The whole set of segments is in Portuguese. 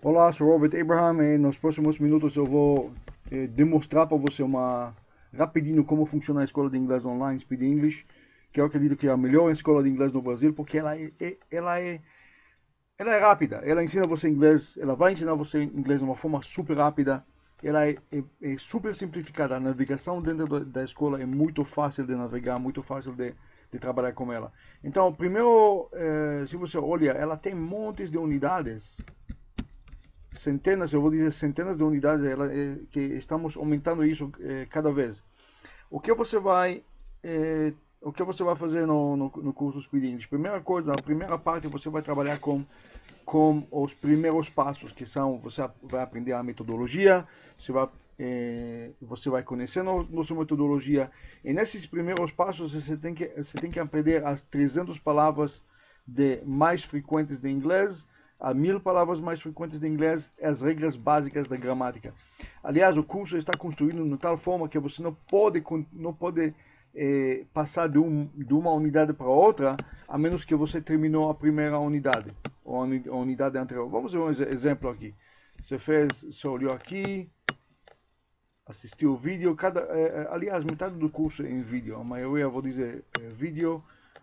Olá, sou Robert Abraham e nos próximos minutos eu vou demonstrar para você rapidinho como funciona a escola de inglês online, Speed English, que eu acredito que é a melhor escola de inglês no Brasil, porque ela é rápida, ela ensina você inglês, ela vai ensinar você inglês de uma forma super rápida, ela é super simplificada, a navegação dentro da escola é muito fácil de navegar, muito fácil de trabalhar com ela. Então, primeiro, se você olha, ela tem montes de unidades, centenas, eu vou dizer centenas de unidades, que estamos aumentando isso cada vez. O que você vai fazer no curso Speed English? Primeira coisa, a primeira parte você vai trabalhar com os primeiros passos, que são, você vai aprender a metodologia, você vai conhecer nossa metodologia, e nesses primeiros passos você tem que aprender as 300 palavras mais frequentes de inglês, a 1000 palavras mais frequentes de inglês, as regras básicas da gramática. Aliás, o curso está construído de tal forma que você não pode passar de uma unidade para outra, a menos que você terminou a primeira unidade, ou a unidade anterior. Vamos ver um exemplo aqui. Você olhou aqui, assistiu o vídeo, aliás, metade do curso é em vídeo, a maioria, eu vou dizer, é vídeo,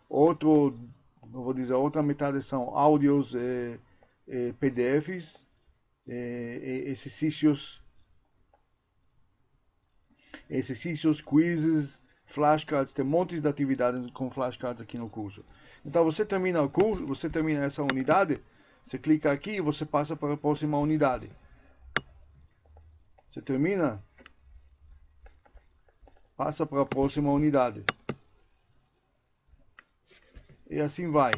outra metade são áudios, PDFs, exercícios, quizzes, flashcards, tem montes de atividades com flashcards aqui no curso. Então você termina o curso, você termina essa unidade, você clica aqui e você passa para a próxima unidade. Você termina, passa para a próxima unidade. E assim vai.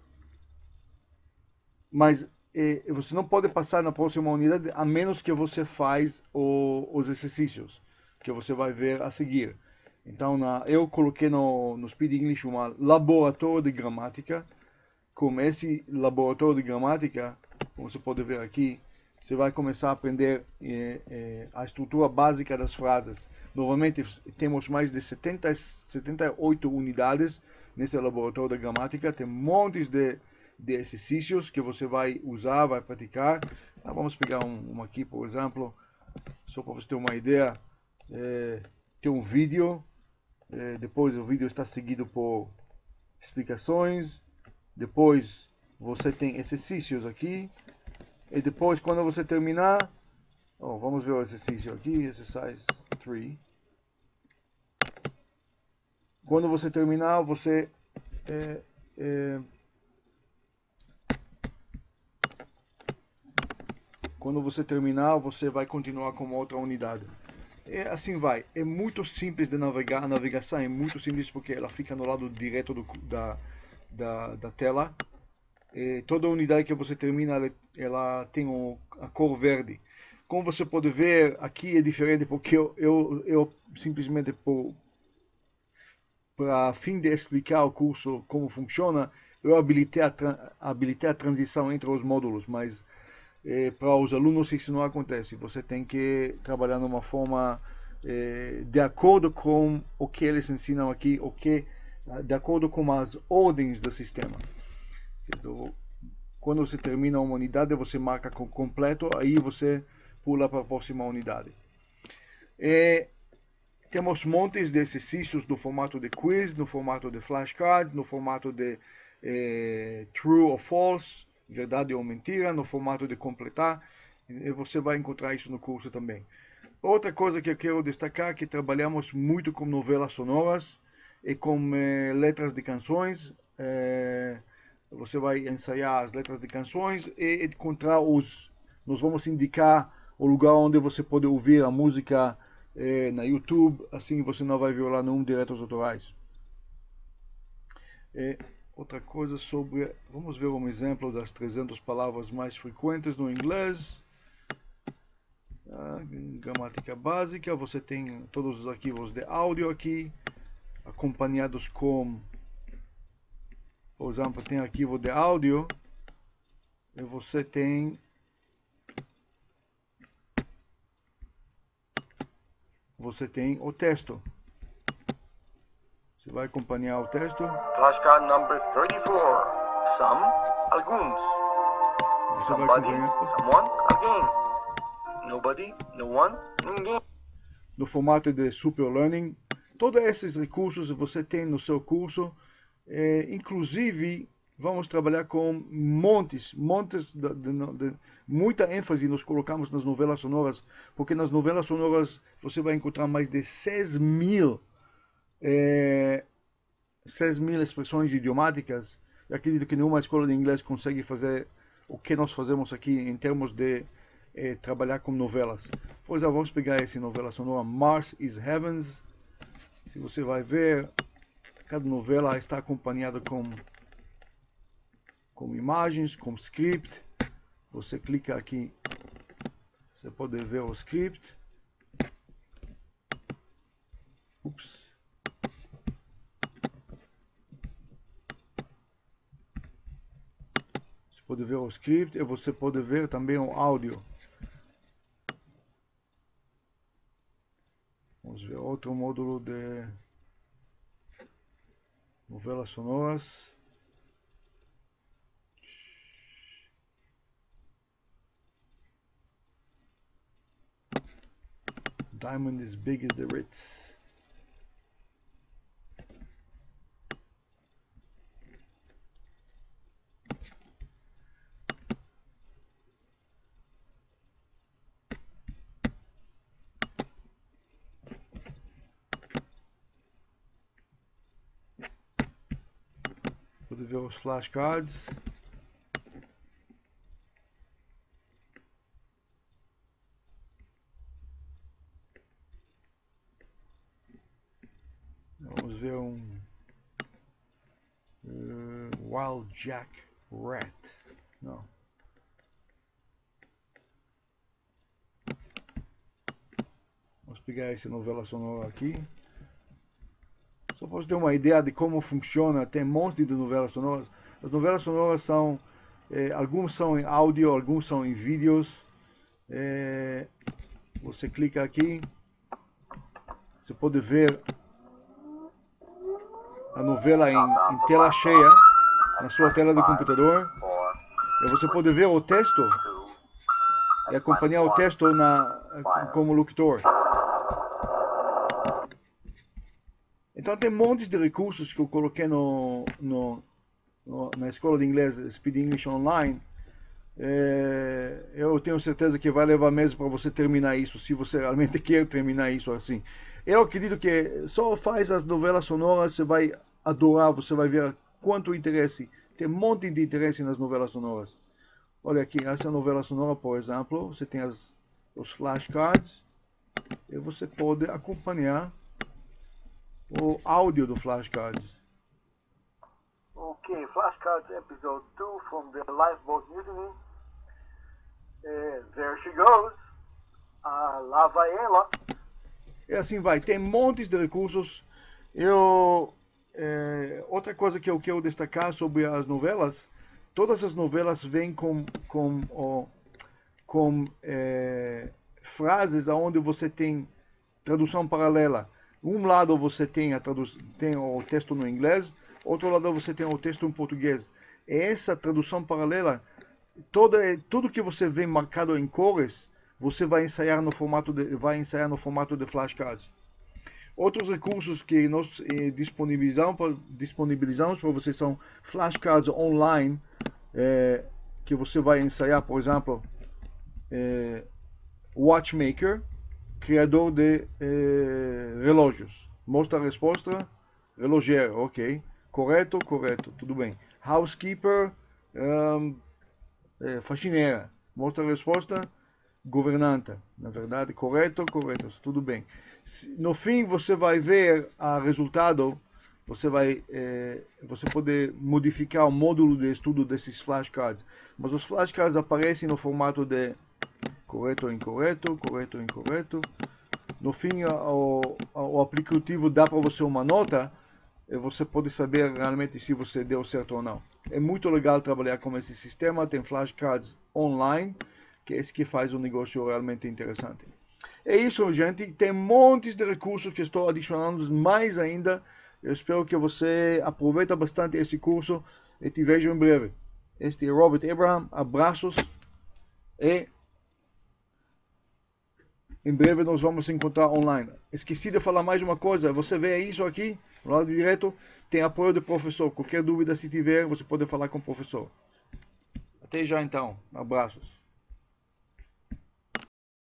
Mas você não pode passar na próxima unidade a menos que você faz os exercícios que você vai ver a seguir. Então, eu coloquei no Speed English um laboratório de gramática. Com esse laboratório de gramática, como você pode ver aqui, você vai começar a aprender a estrutura básica das frases. Normalmente temos mais de 78 unidades nesse laboratório de gramática. Tem montes de exercícios que você vai usar, vai praticar. Vamos pegar um aqui, por exemplo, só para você ter uma ideia. Tem um vídeo, depois o vídeo está seguido por explicações, depois você tem exercícios aqui, e depois quando você terminar, vamos ver o exercício aqui, exercise 3. Quando você terminar, você vai continuar com outra unidade. Assim vai. É muito simples de navegar. A navegação é muito simples porque ela fica no lado direito da tela. Toda unidade que você termina, ela tem a cor verde. Como você pode ver, aqui é diferente porque eu simplesmente, para fim de explicar o curso como funciona, eu habilitei a transição entre os módulos, mas para os alunos isso não acontece. Você tem que trabalhar de uma forma de acordo com o que eles ensinam aqui, de acordo com as ordens do sistema. Então, quando você termina uma unidade, você marca com completo, aí você pula para a próxima unidade. Temos montes de exercícios no formato de quiz, no formato de flashcards, no formato de true or false, verdade ou mentira, no formato de completar. E você vai encontrar isso no curso também. Outra coisa que eu quero destacar é que trabalhamos muito com novelas sonoras e com letras de canções. Você vai ensaiar as letras de canções e encontrar nós vamos indicar o lugar onde você pode ouvir a música na YouTube, assim você não vai violar nenhum direitos autorais. Outra coisa vamos ver um exemplo das 300 palavras mais frequentes no inglês. Gramática básica, você tem todos os arquivos de áudio aqui, acompanhados com, por exemplo, tem arquivo de áudio, e você tem o texto. Você vai acompanhar o texto. Flashcard number 34. Some, alguns. Você vai somebody, acompanhar someone, again. Nobody, no one, ninguém. no formato de Super Learning. Todos esses recursos você tem no seu curso. Inclusive, vamos trabalhar com montes de muita ênfase nós colocamos nas novelas sonoras, porque nas novelas sonoras você vai encontrar mais de 6.000 expressões idiomáticas. Eu acredito que nenhuma escola de inglês consegue fazer o que nós fazemos aqui em termos de trabalhar com novelas. Por exemplo, vamos pegar essa novela sonora Mars is Heavens. Se você vai ver, cada novela está acompanhada com imagens, com script. Você clica aqui, você pode ver o script. Ups. Você pode ver o script e você pode ver também o áudio. Vamos ver outro módulo de novelas sonoras. Diamond is big as the Ritz. Pode ver os flashcards. Vamos ver Wild Jack Rat. Não. Vamos pegar essa novela sonora aqui. Só para você ter uma ideia de como funciona, tem um monte de novelas sonoras. As novelas sonoras são, alguns são em áudio, alguns são em vídeos. Você clica aqui, você pode ver a novela em tela cheia, na sua tela do computador. E você pode ver o texto e acompanhar o texto como locutor. Então tem montes de recursos que eu coloquei na escola de inglês Speed English Online. Eu tenho certeza que vai levar meses para você terminar isso, se você realmente quer terminar isso assim. Eu acredito que só faz as novelas sonoras, você vai adorar, você vai ver quanto interesse. Tem um monte de interesse nas novelas sonoras. Olha aqui, essa novela sonora, por exemplo, você tem os flashcards e você pode acompanhar o áudio do flashcards. Okay, flashcards episode 2 from the Lifeboat Mutiny. There she goes. Lá vai ela. E assim vai, tem montes de recursos. Outra coisa que eu quero destacar sobre as novelas, todas as novelas vêm com frases onde você tem tradução paralela. Um lado você tem o texto no inglês, outro lado você tem o texto em português. E essa tradução paralela, tudo que você vê marcado em cores, você vai ensaiar no formato de flashcards. Outros recursos que nós disponibilizamos para vocês são flashcards online, que você vai ensaiar, por exemplo, Watchmaker, criador de relógios. Mostra a resposta, relojeiro, ok. Correto, tudo bem. Housekeeper, faxineira. Mostra a resposta, governanta. Na verdade, correto, tudo bem. No fim, você vai ver o resultado. Você pode modificar o módulo de estudo desses flashcards. Mas os flashcards aparecem no formato de correto, incorreto. No fim, o aplicativo dá para você uma nota e você pode saber realmente se você deu certo ou não. É muito legal trabalhar com esse sistema. Tem flashcards online, que é esse que faz um negócio realmente interessante. É isso, gente. Tem montes de recursos que estou adicionando mais ainda. Eu espero que você aproveite bastante esse curso e te vejo em breve. Este é Robert Abraham. Abraços. E em breve nós vamos se encontrar online. Esqueci de falar mais uma coisa. Você vê isso aqui, no lado direito, tem apoio do professor. Qualquer dúvida, se tiver, você pode falar com o professor. Até já então. Abraços.